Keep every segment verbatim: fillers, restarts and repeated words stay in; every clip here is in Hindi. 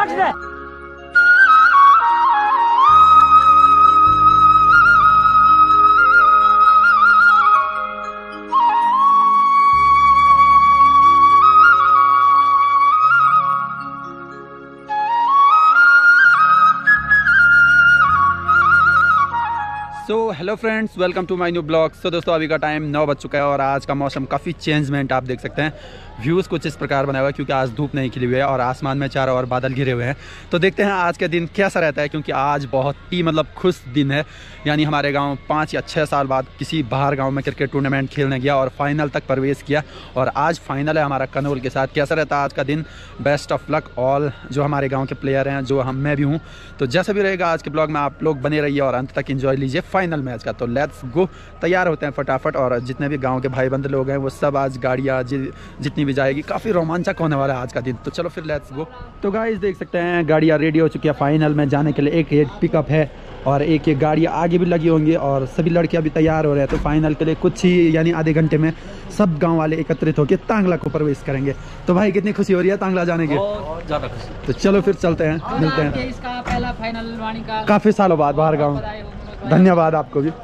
So hello friends, welcome to my new blog. So दोस्तों, अभी का टाइम नौ बज चुका है और आज का मौसम काफ़ी चेंजमेंट आप देख सकते हैं। व्यूज़ कुछ इस प्रकार बना हुआ है क्योंकि आज धूप नहीं खिली हुई है और आसमान में चारों ओर बादल घिरे हुए हैं। तो देखते हैं आज का दिन कैसा रहता है, क्योंकि आज बहुत ही मतलब खुश दिन है। यानी हमारे गांव पाँच या छः साल बाद किसी बाहर गांव में क्रिकेट टूर्नामेंट खेलने गया और फाइनल तक प्रवेश किया और आज फाइनल है हमारा कनौल के साथ। कैसा रहता है आज का दिन? बेस्ट ऑफ लक ऑल जो हमारे गाँव के प्लेयर हैं, जो हम मैं भी हूँ। तो जैसा भी रहेगा आज के ब्लॉग में, आप लोग बने रहिए और अंत तक एंजॉय लीजिए फाइनल मैच का। तो लेट्स गो, तैयार होते हैं फटाफट। और जितने भी गांव के भाई बंद लोग हैं वो सब आज गाड़ियाँ जि, जितनी भी जाएगी, काफ़ी रोमांचक होने वाला है आज का दिन। तो चलो फिर लेट्स गो। तो गाइस देख सकते हैं गाड़ियाँ रेडी हो चुकी है फाइनल में जाने के लिए। एक एक पिकअप है और एक एक गाड़ियाँ आगे भी लगी होंगी और सभी लड़कियाँ भी तैयार हो रहे हैं। तो फाइनल के लिए कुछ ही यानी आधे घंटे में सब गाँव वाले एकत्रित होकर तांगला को प्रवेश करेंगे। तो भाई कितनी खुशी हो रही है तांगला जाने की? ज़्यादा खुशी। तो चलो फिर चलते हैं, मिलते हैं। इसका पहला फाइनल वाणी का काफ़ी सालों बाद बाहर गाँव। धन्यवाद आपको भी।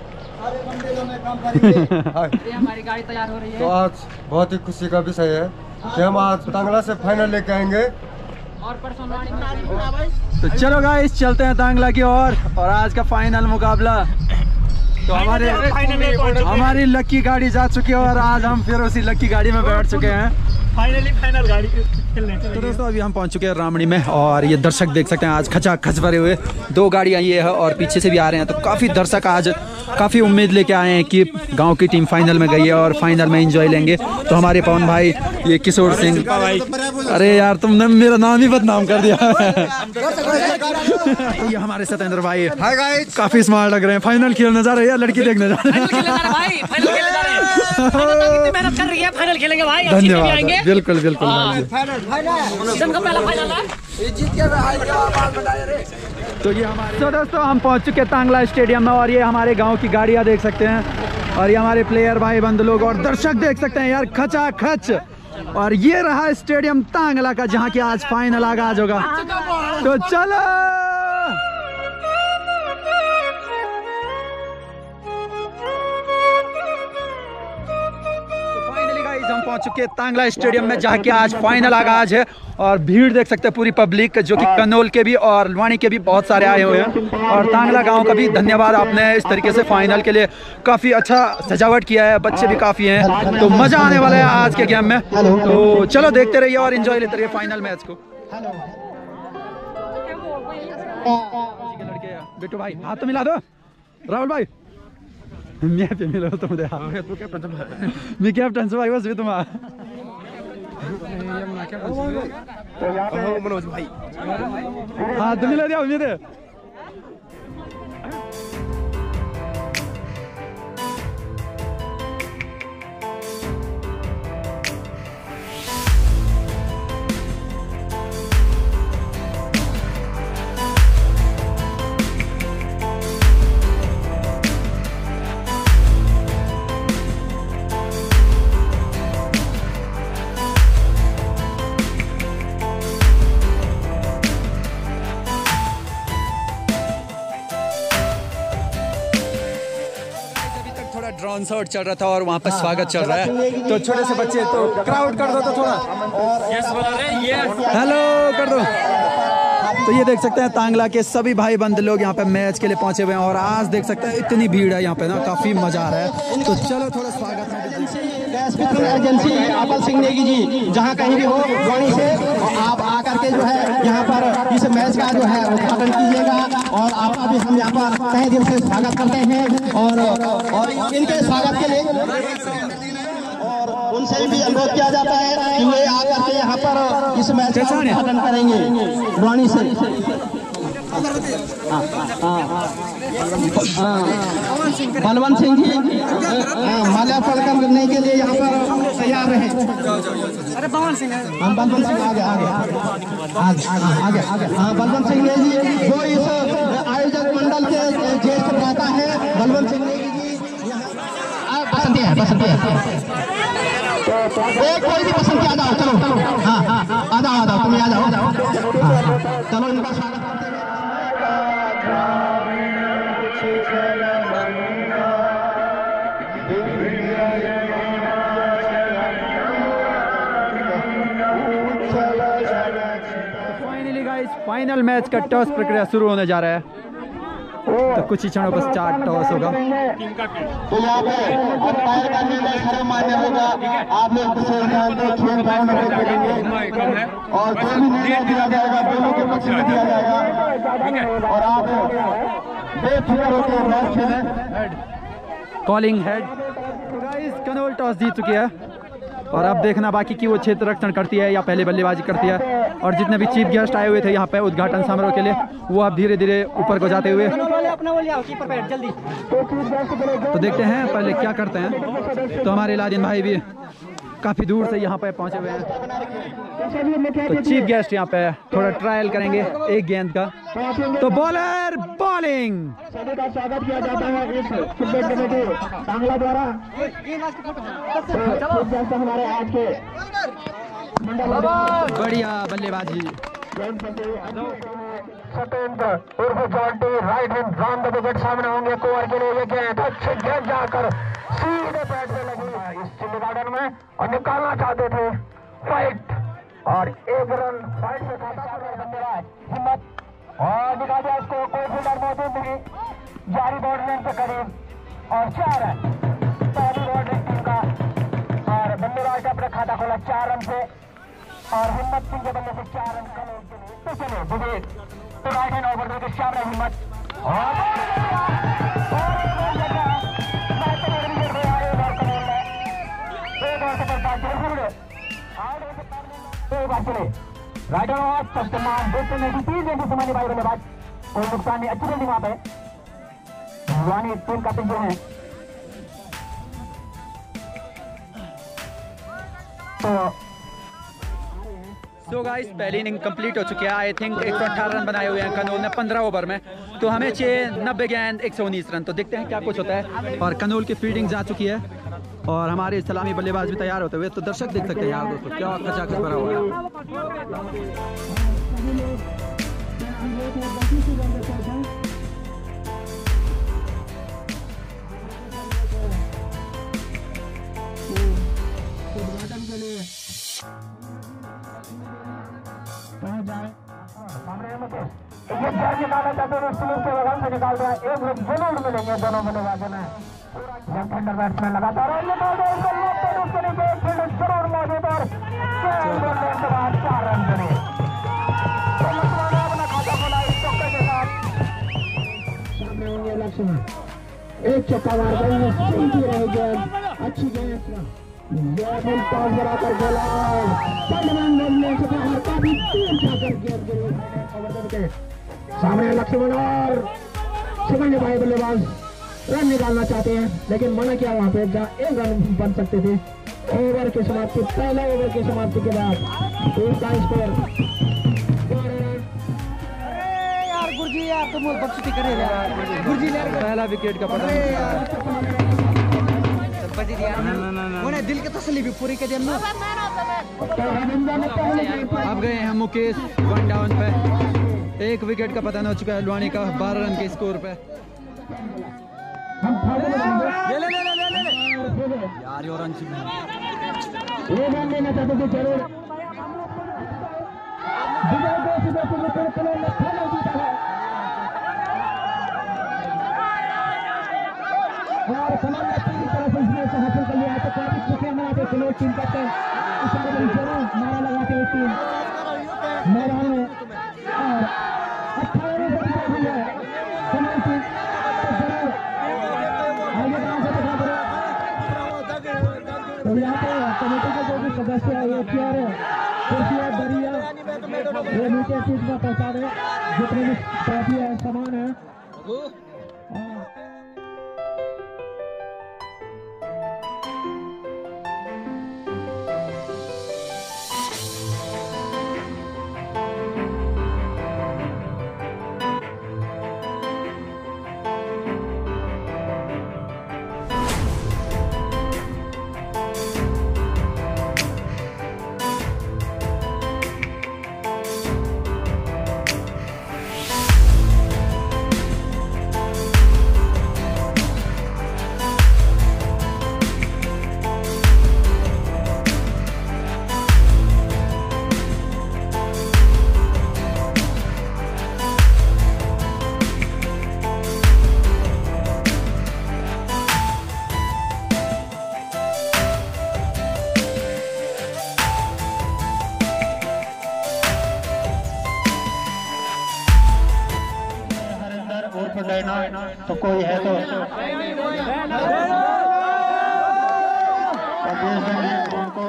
हमारी गाड़ी तैयार हो रही है। तो आज बहुत ही खुशी का विषय है कि हम आज तांगला से फाइनल लेके आएंगे और परसों। तो चलो गाइस चलते हैं तांगला की ओर और, और आज का फाइनल मुकाबला। तो हमारे हमारी लक्की गाड़ी जा चुकी है और आज हम फिर उसी लक्की गाड़ी में बैठ चुके हैं। फाइनली फाइनल गाड़ी खेलने। तो दोस्तों अभी हम पहुंच चुके हैं रामणी में और ये दर्शक देख सकते हैं आज खचा खच भरे हुए। दो गाड़ियां ये है और पीछे से भी आ रहे हैं। तो काफ़ी दर्शक आज काफ़ी उम्मीद लेके आए हैं कि गांव की टीम फाइनल में गई है और फाइनल में एंजॉय लेंगे। तो हमारे पवन भाई, ये किशोर सिंह, अरे यार तुमने मेरा नाम ही बदनाम कर दिया। ये हमारे सत्येंद्र भाई, हाय गाइस, काफ़ी स्मार्ट लग रहे हैं। फाइनल खेलने जा रहे हैं, लड़की देखने जा रहे हैं। मेहनत कर रही है, फाइनल खेलेंगे भाई। धन्यवाद, बिल्कुल बिल्कुल। तो ये हमारे तो दोस्तों हम पहुंच चुके हैं तांगला स्टेडियम में और ये हमारे गांव की गाड़ियां देख सकते हैं और ये हमारे प्लेयर भाई बंद लोग और दर्शक देख सकते हैं यार खचा खच। और ये रहा स्टेडियम तांगला का जहां की आज फाइनल आगाज होगा। तो चलो हम पहुंच चुके हैं तांगला स्टेडियम में जहाँ की आज फाइनल आगाज है और भीड़ देख सकते हैं पूरी पब्लिक, जो कि कनौल के भी और लवानी के भी बहुत सारे आए हुए हैं। और तांगला गांव का भी धन्यवाद, आपने इस तरीके से फाइनल के लिए काफ़ी अच्छा सजावट किया है। बच्चे भी काफ़ी हैं, तो मज़ा आने वाला है आज के गेम में। तो चलो देखते रहिए और एंजॉय लेते रहिए फाइनल मैच को। बिट्टू भाई हाथ तो मिला दो, राहुल भाई मैं पे मिलो तुम दे हां तू कैप्टन मैं कैप्टन से भाई बस भी तुम तो मनोज भाई हां तुम मिला दिया मेरे। ड्रोन शॉट चल रहा था और वहाँ पर स्वागत चल रहा है। तो छोटे से बच्चे तो क्राउड कर दो तो थोड़ा हेलो कर दो। तो ये देख सकते हैं तांगला के सभी भाई बंद लोग यहाँ पे मैच के लिए पहुंचे हुए हैं और आज देख सकते हैं इतनी भीड़ है यहाँ पे ना, काफी मजा आ रहा है। तो चलो थोड़ा स्वागत एजेंसी आपल सिंह नेगी जी, जहाँ कहीं भी हो वाणी से आप आकर के जो है यहाँ पर इस मैच का जो है उद्घाटन कीजिएगा और आपका भी हम यहाँ पर तहे दिल से स्वागत करते हैं। और और इनके स्वागत के लिए और उनसे भी अनुरोध किया जाता है कि वे आकर के यहाँ पर इस मैच का उद्घाटन करेंगे वाणी से। बलवंत सिंह जी माल्यार्पण करने के लिए यहाँ पर तैयार रहे। अरे पवन सिंह हम बलवंत सिंह आगे आगे आगे आगे आगे हाँ बलवंत सिंह जी जो इस आयोजक मंडल के ज्येष्ठ नेता है। बलवंत सिंह जी बसंती है बसंती है एक कोई भी पसंद किया जाओ, चलो हाँ हाँ आ जाओ आ जाओ तुम आ जाओ हाँ, हाँ, चलो इनका स्वागत करते हुए। फाइनली गाइस फाइनल मैच का टॉस प्रक्रिया शुरू होने जा रहा है, तो कुछ ही क्षणों पश्चात टॉस होगा। तो यहाँ पे अंपायर का निर्णय सर्वमान्य होगा। आप लोग खेल भावना में खेलेंगे और जो भी निर्णय दिया जाएगा दोनों के पक्ष में दिया जाएगा और आप बेफिक्र होकर मैच खेलें। Calling head. तो गाइस कनोल टॉस जीत चुकी है और अब देखना बाकी कि वो क्षेत्र रक्षण करती है या पहले बल्लेबाजी करती है। और जितने भी चीफ गेस्ट आए हुए थे यहाँ पे उद्घाटन समारोह के लिए, वो अब धीरे धीरे ऊपर को जाते हुए, तो देखते हैं पहले क्या करते हैं। तो हमारे लादिन भाई भी काफी दूर से यहाँ पे पहुंचे हुए हैं, तो चीफ गेस्ट यहाँ पे थोड़ा ट्रायल करेंगे एक गेंद का। तो बॉलर बॉलिंग, सभी का स्वागत किया जाता है इस क्रिकेट कमेटी बांग्ला द्वारा। हमारे आज के बढ़िया बल्लेबाजी। सतेंद्र उर्फ Jonty right hand round the wicket सामने होंगे कोवर के लिए। ये गेंद अच्छी गेंद जाकर सीधे पैड में लगी इस चिल्ली गार्डन में और निकालना चाहते थे फाइट और एक रन फाइट से खाता बल्लेबाज हिम्मत और दिखा दिया इसको। कोई फील्डर मौजूद नहीं, जारी बॉर्डर लाइन के करीब और चार रन पहली बॉर्डर टीम का और बल्लेबाज ने अपना खाता खोला चार रन से और हिम्मत सिंह के बल्ले से चार रन कल तो चलो विवेक तो राइट हैंड ओवर देकर सामने हिम्मत राइट हैंड कस्टमर देखते हैं तीन गेंद समानी भाई बल्लेबाज कोई नुकसान नहीं, अच्छी गेंद वहां पे युवानी टीम का पिंजर है। तो सो गाइस पहली इनिंग कंप्लीट हो चुकी है। आई थिंक एक सौ अठारह रन बनाए हुए हैं कनौल ने पंद्रह ओवर में, तो हमें छः नब्बे गेंद एक सौ उन्नीस रन। तो देखते हैं क्या कुछ होता है। और कनौल की फील्डिंग जा चुकी है और हमारे सलामी बल्लेबाज भी तैयार होते हुए, तो दर्शक देख सकते हैं यार दोस्तों क्या खचाखच भरा हुआ है। ये चार निकाला जाते हैं स्लिप के बगल से निकाल रहा है। एक लोग जरूर मिलेंगे दोनों बल्लेबाजों में। लेफ्ट हैंडर बैट्समैन लगातार और निकाल दो इसको लेफ्ट हैंड उसके नीचे एक फील्डर जरूर मौजूद और के बाद चार रन बने। तो लक्ष्मण ने अपना खाता खोला इस चौके के साथ। सामने होंगे लक्ष्मण, एक चौका मार गई सीधी रही गेंद, अच्छी गेंद ये टॉस बनाकर बोला पलवान से बाहर काफी दूर जाकर गेंद गिरी। सामने लक्ष्मण और शिवन्य भाई बल्लेबाज रन निकालना चाहते हैं लेकिन मना किया वहां पे जहाँ एक रन बन सकते थे। ओवर की समाप्ति, पहले ओवर की समाप्ति के बाद उनका स्कोर गुरजी यार तुम बख्शी करे गुरजी पहला विकेट का पता उन्हें दिल के तसल्ली भी पूरी कर दिया। अब गए हैं मुकेश वन डाउन पे, एक विकेट का पतन हो चुका है लुआनी का बारह रन के स्कोर पे। ले ले ले ले ले ले यार ये रन ये रन लेना चाहते थे जरूर और समान पूरी तरह से इसमें से हासिल कर लिया है। तो काफी खुशियां मनाते खिलाड़ी टीम का इशारे में जरूर नारा लगाते हुए टीम मैदान में और अट्ठारह रन बचा हुई है समान टीम आगे कहां से दिखा दो। तो यहाँ पे कमेटी के जो भी सदस्य है ये चेयर कुर्सियां दरिया ये नीचे सीट में पहुंचा दे जितने भी ट्रॉफी है सामान है। फिर लेना तो कोई है तो उनको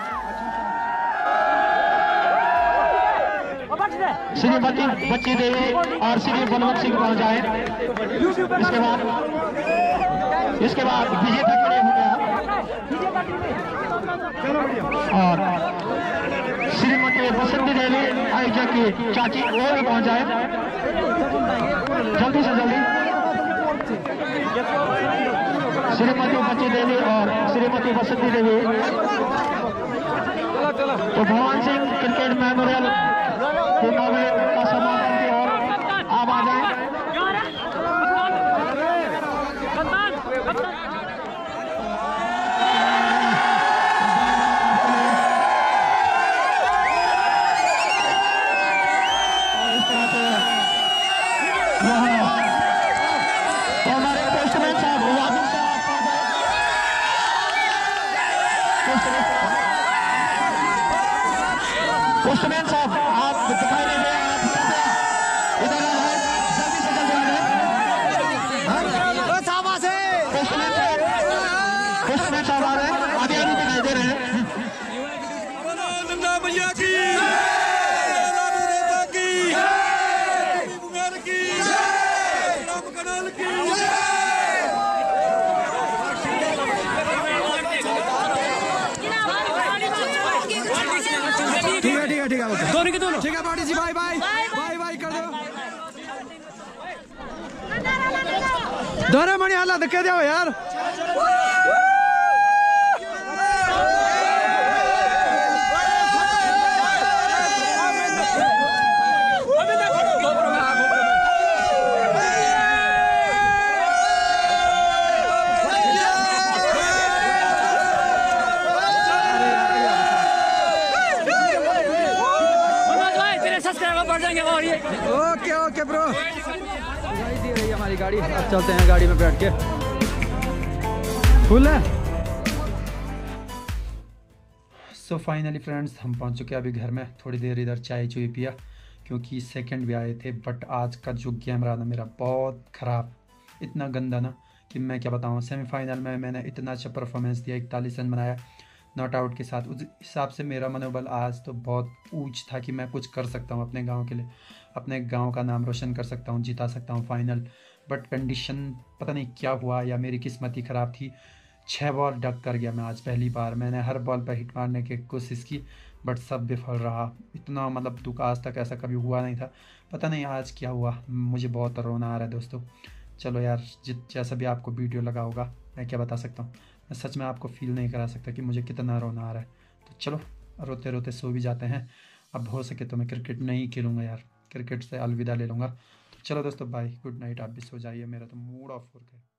श्रीमती बच्ची देवी और श्री बलवंत सिंह पहुंच जाए। इसके बाद इसके बाद विजेता खड़े हो गया और श्रीमती बसंती देवी आयोजक की चाची वो भी पहुंच जाए जल्दी से जल्दी। श्रीमती बच्ची देवी और श्रीमती बसंती देवी तो भगवान सिंह क्रिकेट मेमोरियल टूर्नामेंट का समापन की ओर आप आ जाए। पोस्टमैन साहब आप दिखाई नहीं दे, आप इधर आ जाए, जल्दी से जल्दी आ जाए। पोस्टमैन साहब पोस्टमैन साहब आ रहे हैं, आगे आगे दिखाई दे रहे हैं। दोनों के दोनों ठीक है party ji, bye bye bye bye कर दो। दोरे मणि हाला धक्के दो यार। ओके ओके ब्रो, गाड़ी दे रही है हमारी गाड़ी। अब चलते हैं गाड़ी में बैठ के। फुल है। सो फाइनली फ्रेंड्स हम पहुंच चुके हैं अभी घर में। थोड़ी देर इधर चाय चुई पिया क्योंकि सेकंड भी आए थे। बट आज का जो गेम रहा ना मेरा बहुत ख़राब, इतना गंदा ना कि मैं क्या बताऊँ। सेमीफाइनल में मैंने इतना अच्छा परफॉर्मेंस दिया, इकतालीस रन बनाया नॉट आउट के साथ। उस हिसाब से मेरा मनोबल आज तो बहुत ऊंच था कि मैं कुछ कर सकता हूँ अपने गांव के लिए, अपने गांव का नाम रोशन कर सकता हूँ, जिता सकता हूँ फाइनल। बट कंडीशन पता नहीं क्या हुआ या मेरी किस्मत ही ख़राब थी। छः बॉल डक कर गया मैं आज पहली बार। मैंने हर बॉल पर हिट मारने की कोशिश की बट सब विफल रहा। इतना मतलब दुख आज तक ऐसा कभी हुआ नहीं था। पता नहीं आज क्या हुआ, मुझे बहुत रोना आ रहा है दोस्तों। चलो यार, जित जैसा भी आपको वीडियो लगा होगा, मैं क्या बता सकता हूँ। मैं सच में आपको फील नहीं करा सकता कि मुझे कितना रोना आ रहा है। तो चलो रोते रोते सो भी जाते हैं। अब हो सके तो मैं क्रिकेट नहीं खेलूँगा यार, क्रिकेट से अलविदा ले लूँगा। तो चलो दोस्तों बाय, गुड नाइट। आप भी सो जाइए, मेरा तो मूड ऑफ हो गया।